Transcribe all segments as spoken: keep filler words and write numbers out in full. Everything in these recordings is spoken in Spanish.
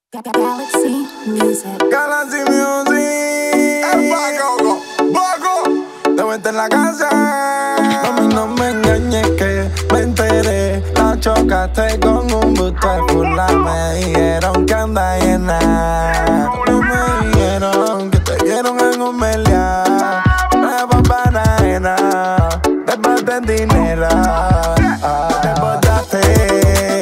Galaxy Music. Galaxy Music. El Bacoco, Baco. Te vente en la casa. Mami, no me engañes que me enteré. La chocaste con un busto de fula. Me dijeron que anda llena. No me dijeron que te dieron en un meliá. Nueva panajena. Después de dinero. Ah, te botaste.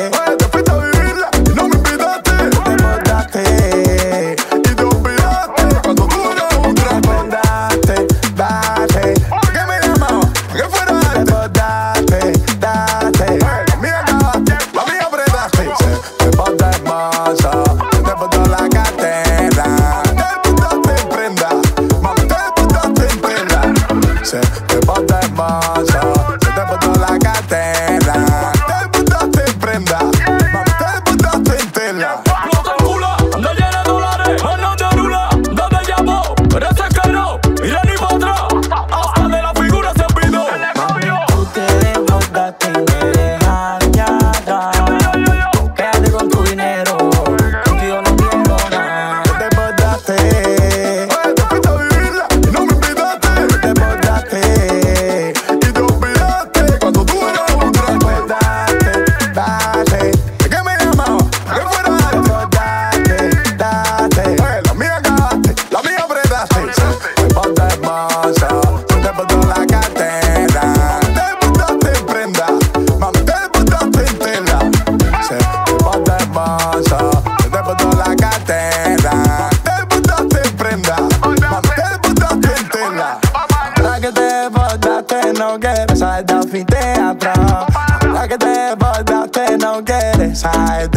No quieres saber de anfiteatro. La que te botaste no quieres saber